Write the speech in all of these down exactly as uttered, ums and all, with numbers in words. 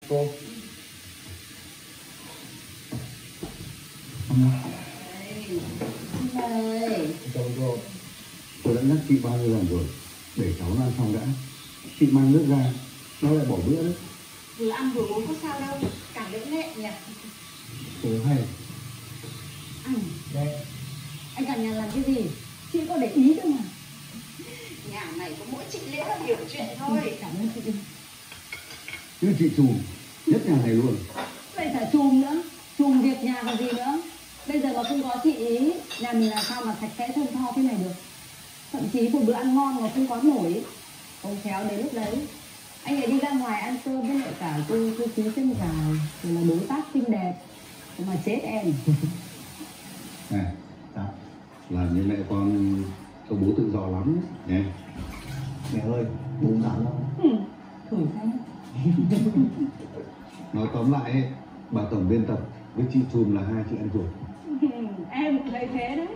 Cô. Đây. Chào cô. Tôi đã nhắc chị bao nhiêu lần rồi, để cháu nó ăn xong đã. Chị mang nước ra, nó lại bỏ bữa đấy. Vừa ăn vừa uống có sao đâu, cảm đỡ nhẹ nhỉ. Cô hay. Anh. Đây. Anh cả nhà làm cái gì? Chị có để ý đâu mà. Nhà này có mỗi chị Liễu là hiểu chuyện thôi. Cảm ơn chị. Chứ chị Trùm, nhất nhà này luôn. Vậy phải Trùm nữa, Trùm việc nhà còn gì nữa. Bây giờ mà không có chị ý, nhà mình làm sao mà sạch sẽ thơm tho thế này được. Thậm chí một bữa ăn ngon mà không có nổi. Không khéo đến lúc đấy anh ấy đi ra ngoài ăn cơm với lại cả cô cô chú chân dài rồi là đối tác xinh đẹp mà chết em. Này, sao? Làm như mẹ con cho bố tự do lắm nhé. Mẹ ơi, bố dám không? Ừ, thử xem. Nói tóm lại ấy, bà tổng biên tập với chị Trùm là hai chị em ruột. Em cũng thấy thế đấy.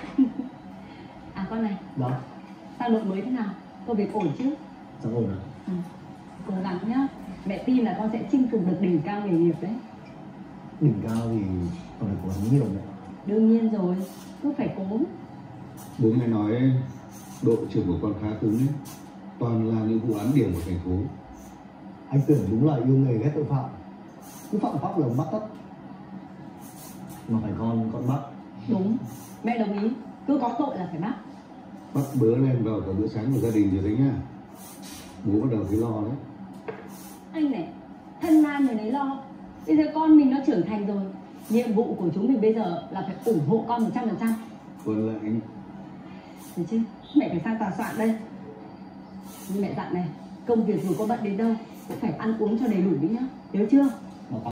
À con này. Đó. Sao đội mới thế nào? Công việc ổn chứ? Sao ổn à? Ừ. Cố gắng nhá. Mẹ tin là con sẽ chinh phục được đỉnh cao nghề nghiệp đấy. Đỉnh cao thì còn phải cố gắng nhiều nữa. Đương nhiên rồi, cứ phải cố. Bố nghe nói đội trưởng của con khá cứng ấy, toàn là những vụ án điểm của thành phố. Anh tưởng đúng là yêu nghề ghét tội phạm, cứ phạm pháp là bắt tất. Mà phải con con bắt. Đúng, mẹ đồng ý. Cứ có tội là phải bắt. Bắt bớ lên vào cả bữa sáng của gia đình rồi đấy nhá. Bố bắt đầu thấy lo đấy. Anh này, thân man người đấy lo. Bây giờ con mình nó trưởng thành rồi, nhiệm vụ của chúng mình bây giờ là phải ủng hộ con một trăm phần trăm. Vâng là anh. Được chứ, mẹ phải sang tòa soạn đây. Nhưng mẹ dặn này, công việc dù có bận đến đâu cũng phải ăn uống cho đầy đủ đi nhá, nhớ chưa?